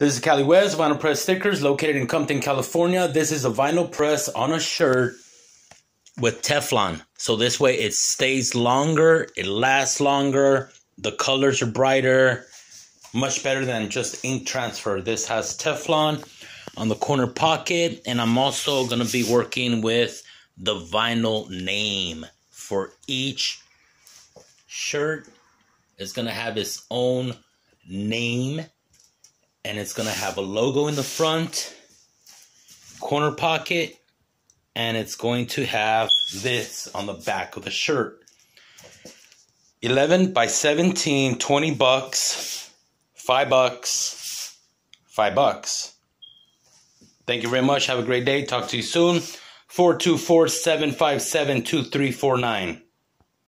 This is Cali West, Vinyl Press Stickers, located in Compton, California. This is a vinyl press on a shirt with Teflon. So this way it stays longer, it lasts longer, the colors are brighter, much better than just ink transfer. This has Teflon on the corner pocket, and I'm also going to be working with the vinyl name for each shirt. It's going to have its own name. And it's going to have a logo in the front, corner pocket, and it's going to have this on the back of the shirt. 11 by 17, 20 bucks, $5, $5. Thank you very much. Have a great day. Talk to you soon. 424-757-2349.